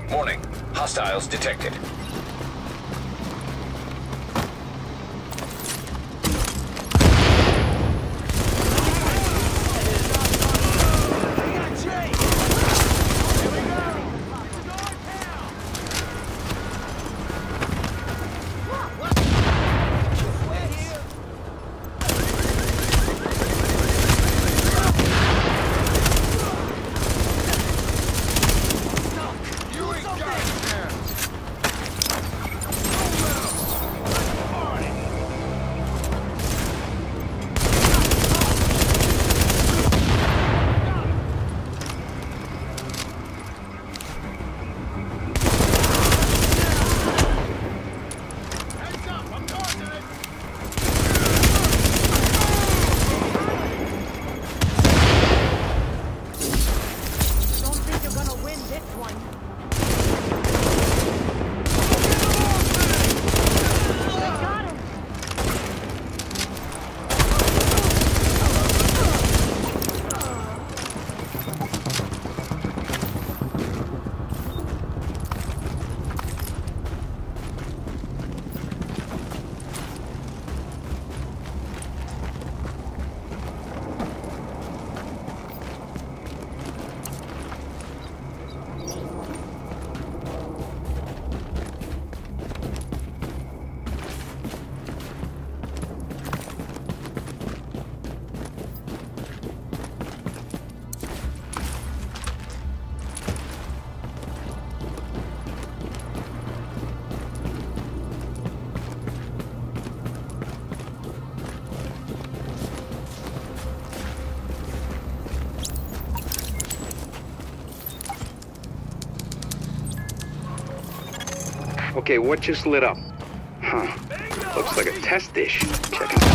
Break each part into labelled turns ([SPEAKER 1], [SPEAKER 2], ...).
[SPEAKER 1] Warning. Hostiles detected.
[SPEAKER 2] Okay, what just lit up? Huh. Looks like a test dish. Check it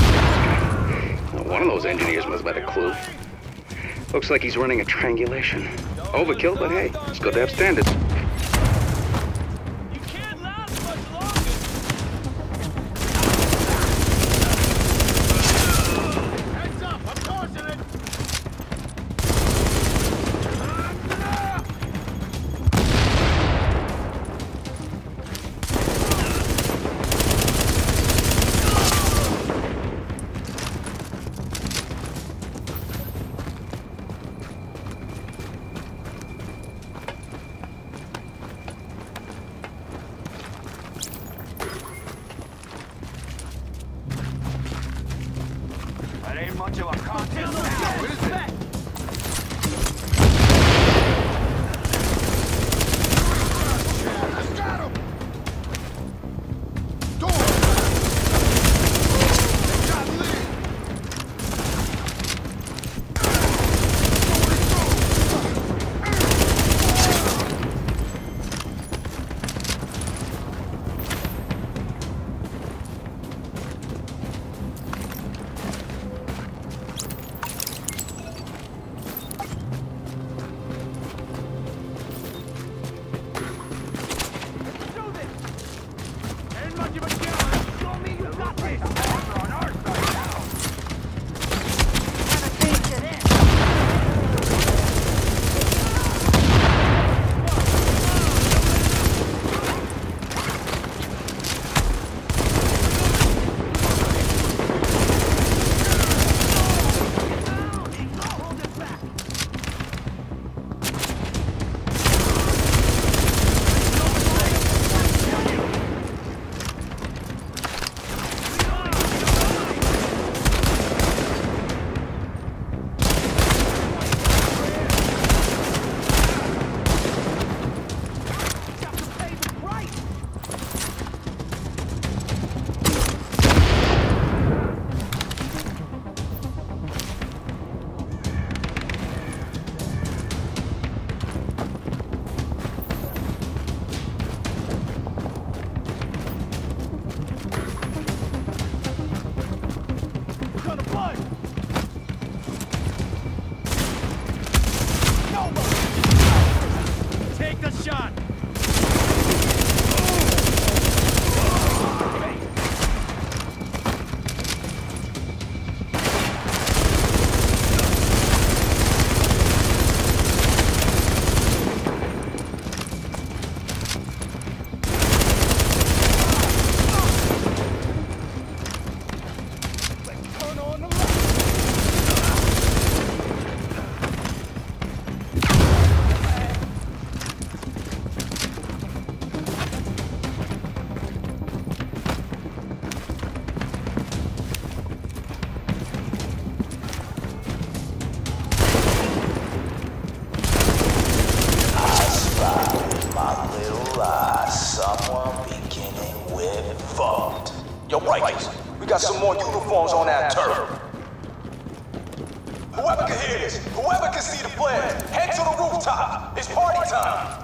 [SPEAKER 2] out. Well, one of those engineers must have had a clue. Looks like he's running a triangulation. Overkill, but hey, it's good to have standards.
[SPEAKER 3] You can't last much longer. Heads up, I'm tossing it.
[SPEAKER 4] got some more uniforms on that turf. Whoever can hear this, whoever can see the flares, head to the rooftop. It's party time.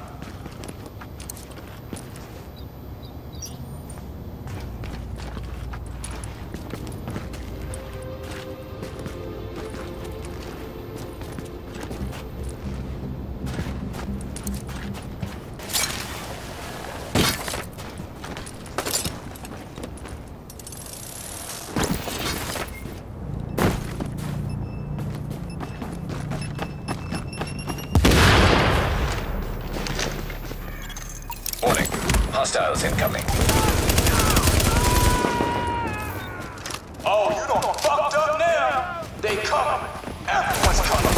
[SPEAKER 1] Warning. Hostiles incoming.
[SPEAKER 4] Oh, you done fucked up now. They coming. Everyone's coming.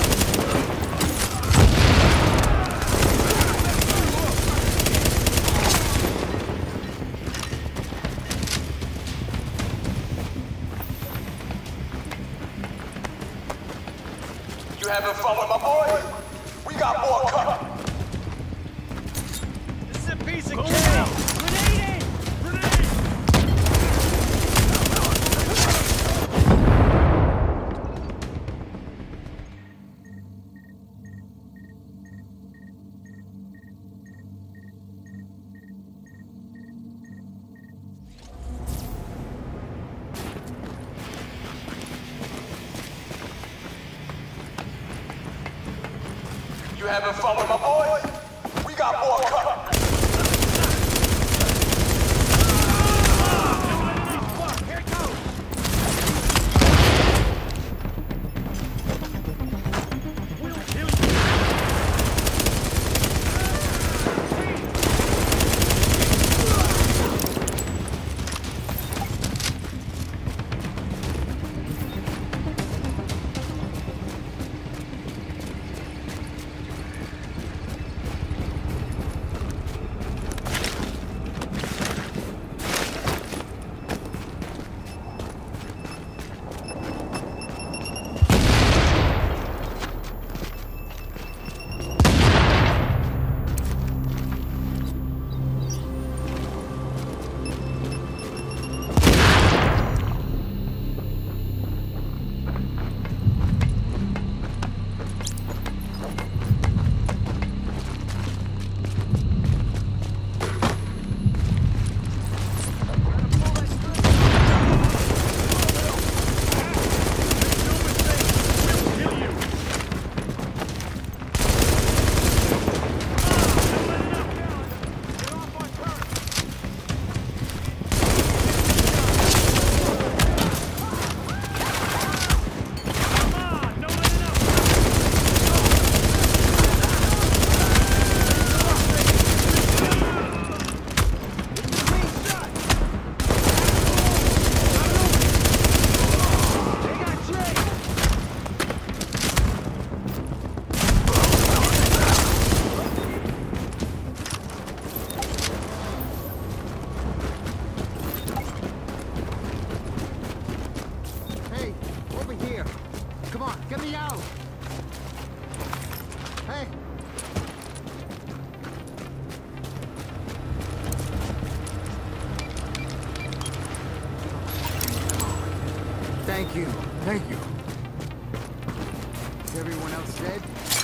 [SPEAKER 4] You having fun with my boy? We got more coming.
[SPEAKER 3] This is a piece of cake! Grenade! Grenade!
[SPEAKER 4] You having fun with my boy? We got more coming.
[SPEAKER 3] Here it goes! We'll kill you!
[SPEAKER 5] Hey, over here. Come on, get me out. Hey. Thank you. Thank you. Is everyone else dead?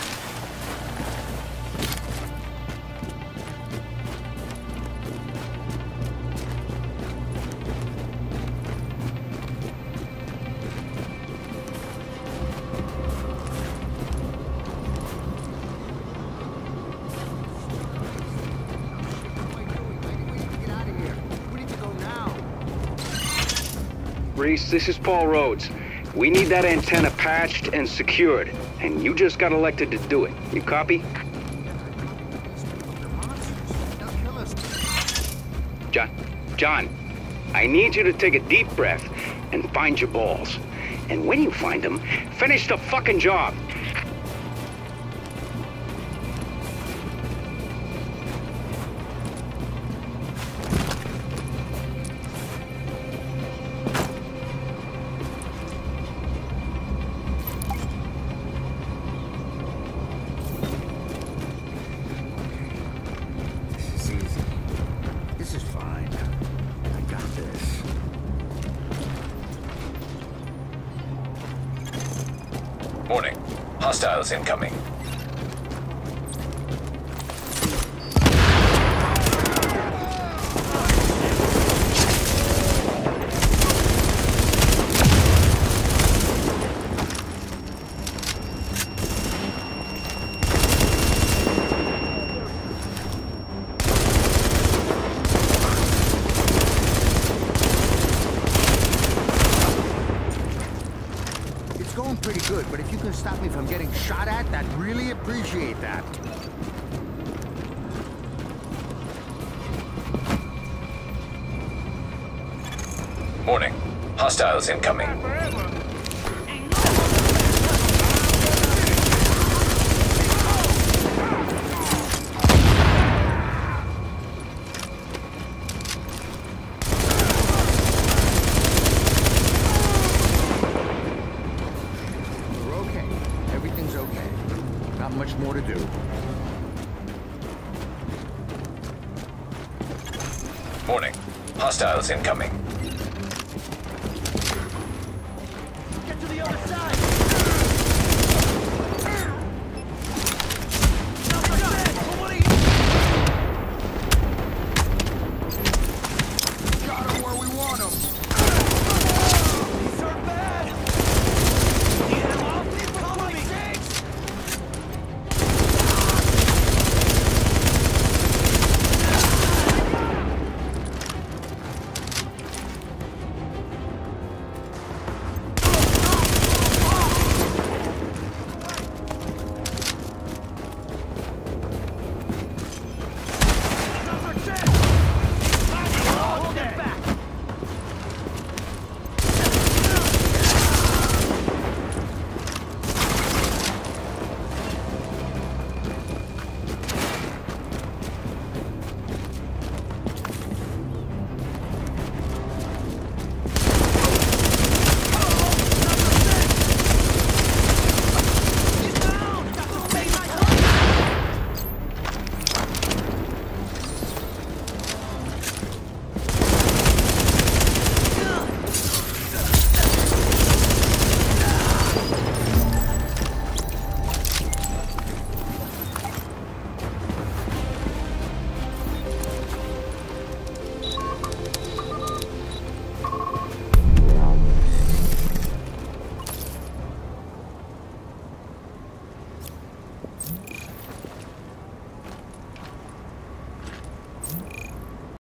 [SPEAKER 2] Reese, this is Paul Rhodes. We need that antenna patched and secured, and you just got elected to do it. You copy? John, I need you to take a deep breath and find your balls. And when you find them, finish the fucking job.
[SPEAKER 5] This is easy. This is fine. I got this.
[SPEAKER 1] Hostiles incoming.
[SPEAKER 5] It's going pretty good, but if you can stop me from getting shot at, I'd really appreciate that.
[SPEAKER 1] Warning. Hostiles incoming.
[SPEAKER 5] We're okay. Everything's okay. Not much more to do.
[SPEAKER 1] Warning. Hostiles incoming.